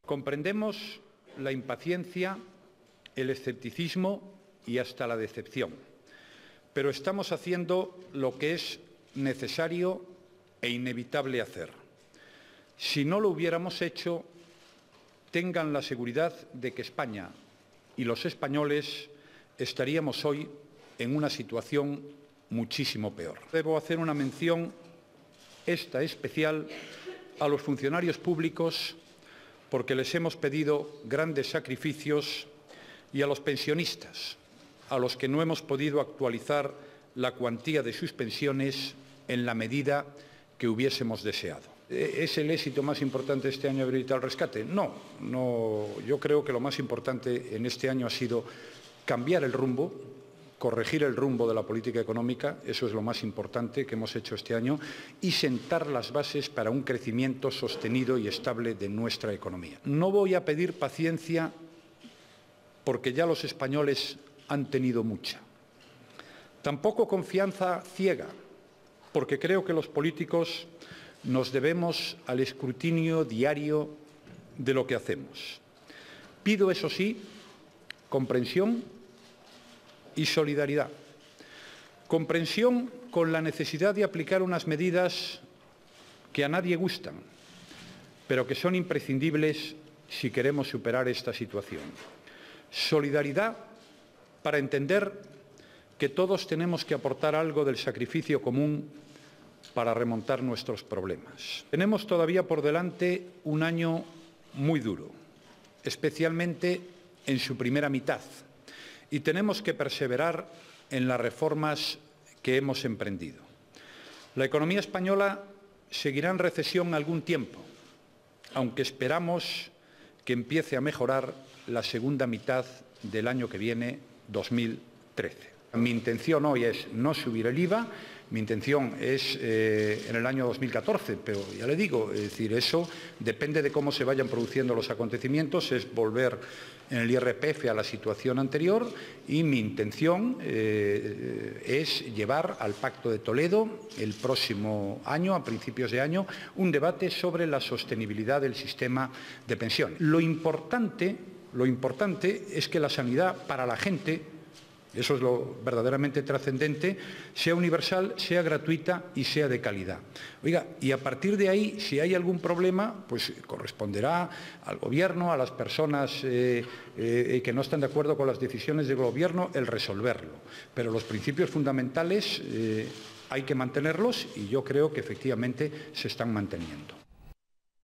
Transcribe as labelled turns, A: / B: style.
A: Comprendemos la impaciencia, el escepticismo y hasta la decepción, pero estamos haciendo lo que es necesario e inevitable hacer. Si no lo hubiéramos hecho, tengan la seguridad de que España y los españoles estaríamos hoy en una situación muchísimo peor. Debo hacer una mención especial a los funcionarios públicos porque les hemos pedido grandes sacrificios, y a los pensionistas, a los que no hemos podido actualizar la cuantía de sus pensiones en la medida que hubiésemos deseado. ¿Es el éxito más importante de este año haber evitado el rescate? No, yo creo que lo más importante en este año ha sido cambiar el rumbo, corregir el rumbo de la política económica, eso es lo más importante que hemos hecho este año, y sentar las bases para un crecimiento sostenido y estable de nuestra economía. No voy a pedir paciencia porque ya los españoles han tenido mucha. Tampoco confianza ciega, porque creo que los políticos nos debemos al escrutinio diario de lo que hacemos. Pido, eso sí, comprensión y solidaridad. Comprensión con la necesidad de aplicar unas medidas que a nadie gustan, pero que son imprescindibles si queremos superar esta situación. Solidaridad para entender que todos tenemos que aportar algo del sacrificio común para remontar nuestros problemas. Tenemos todavía por delante un año muy duro, especialmente en su primera mitad, y tenemos que perseverar en las reformas que hemos emprendido. La economía española seguirá en recesión algún tiempo, aunque esperamos que empiece a mejorar la segunda mitad del año que viene, 2013. Mi intención hoy es no subir el IVA, mi intención es en el año 2014, pero ya le digo, es decir, eso depende de cómo se vayan produciendo los acontecimientos, es volver en el IRPF a la situación anterior, y mi intención es llevar al Pacto de Toledo el próximo año, a principios de año, un debate sobre la sostenibilidad del sistema de pensiones. Lo importante es que la sanidad para la gente, eso es lo verdaderamente trascendente, sea universal, sea gratuita y sea de calidad. Oiga, y a partir de ahí, si hay algún problema, pues corresponderá al Gobierno, a las personas que no están de acuerdo con las decisiones del Gobierno, el resolverlo. Pero los principios fundamentales hay que mantenerlos, y yo creo que efectivamente se están manteniendo.